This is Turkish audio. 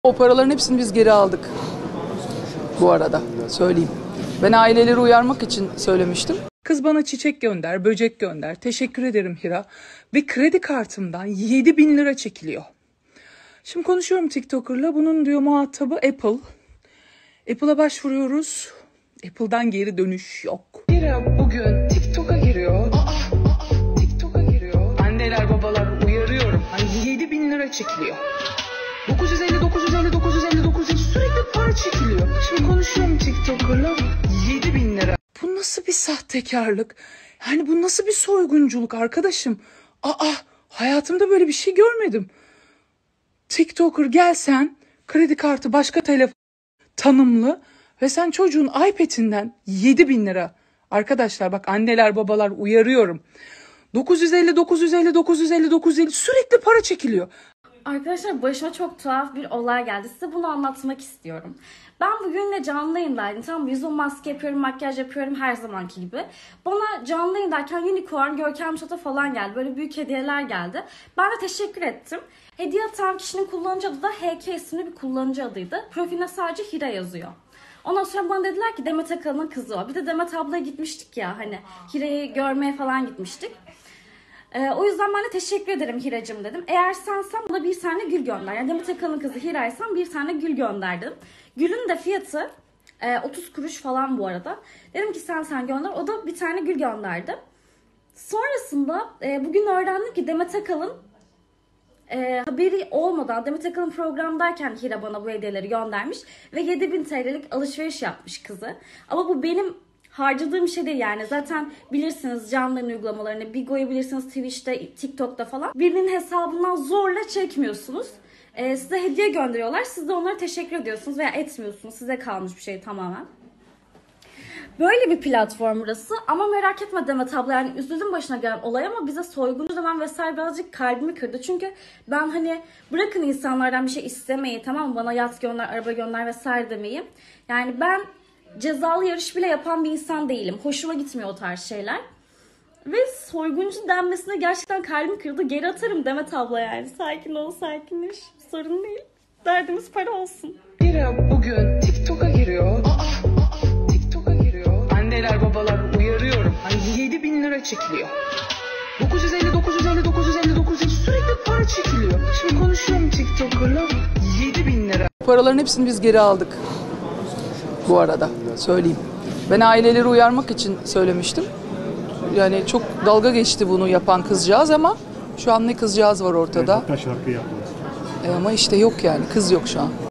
O paraların hepsini biz geri aldık bu arada, söyleyeyim. Ben aileleri uyarmak için söylemiştim. Kız bana çiçek gönder, böcek gönder. Teşekkür ederim Hira. Ve kredi kartımdan 7.000 lira çekiliyor. Şimdi konuşuyorum TikToker'la. Bunun diyor muhatabı Apple. Apple'a başvuruyoruz. Apple'dan geri dönüş yok. Hira bugün TikTok'a giriyor. TikTok'a giriyor. Anneler babalar uyarıyorum. Hani 7.000 lira çekiliyor. 950 sürekli para çekiliyor. Şimdi konuşuyorum TikToker'la. 7.000 lira. Bu nasıl bir sahtekarlık? Yani bu nasıl bir soygunculuk arkadaşım? Hayatımda böyle bir şey görmedim. TikToker gelsen, kredi kartı başka telefon tanımlı ve sen çocuğun iPad'inden 7.000 lira. Arkadaşlar bak, anneler babalar uyarıyorum. 950 sürekli para çekiliyor. Arkadaşlar başıma çok tuhaf bir olay geldi. Size bunu anlatmak istiyorum. Ben bugün de canlı yayındaydım. Tam yüzüme maske yapıyorum, makyaj yapıyorum her zamanki gibi. Bana canlı yayındayken Unicorn, Görkem Şata falan geldi. Böyle büyük hediyeler geldi. Ben de teşekkür ettim. Hediye atan kişinin kullanıcı adı da HK isimli bir kullanıcı adıydı. Profiline sadece Hira yazıyor. Ondan sonra bana dediler ki Demet Akalın'ın kızı o. Bir de Demet ablaya gitmiştik ya, hani Hira'yı görmeye falan gitmiştik. O yüzden ben de teşekkür ederim Hiracığım dedim. Eğer sensen bana bir tane gül gönder. Yani Demet Akalın kızı Hira'ysan bir tane gül gönderdim. Gülün de fiyatı 30 kuruş falan bu arada. Dedim ki sen gönder. O da bir tane gül gönderdi. Sonrasında bugün öğrendim ki Demet Akalın haberi olmadan Demet Akalın programdayken Hira bana bu hediyeleri göndermiş. Ve 7.000 TL'lik alışveriş yapmış kızı. Ama bu benim harcadığım şey değil yani. Zaten bilirsiniz canlı yayın uygulamalarını, Bigo'yu bilirsiniz Twitch'te, TikTok'ta falan. Birinin hesabından zorla çekmiyorsunuz. Size hediye gönderiyorlar. Siz de onlara teşekkür ediyorsunuz veya etmiyorsunuz. Size kalmış bir şey tamamen. Böyle bir platform burası. Ama merak etme Demet abla, yani üzüldüm başına gelen olay ama bize soyguncu zaman vesaire birazcık kalbimi kırdı. Çünkü ben hani bırakın insanlardan bir şey istemeyi, tamam mı, bana yat gönder, araba gönder vesaire demeyi. Yani ben cezalı yarış bile yapan bir insan değilim. Hoşuma gitmiyor o tarz şeyler. Ve soyguncu denmesine gerçekten kalbim kırdı. Geri atarım Demet abla yani. Sakin ol, sakinleş. Sorun değil. Derdimiz para olsun. Hira bugün TikTok'a giriyor. TikTok'a giriyor. Anneler babalar uyarıyorum. Hani 7.000 lira çekiliyor. 950 sürekli para çekiliyor. Şimdi konuşuyorum TikToker'la. 7.000 lira. Paraların hepsini biz geri aldık bu arada, söyleyeyim. Ben aileleri uyarmak için söylemiştim. Yani çok dalga geçti bunu yapan kızcağız ama şu an ne kızcağız var ortada. Şarkı yaptı. Ama işte yok yani, kız yok şu an.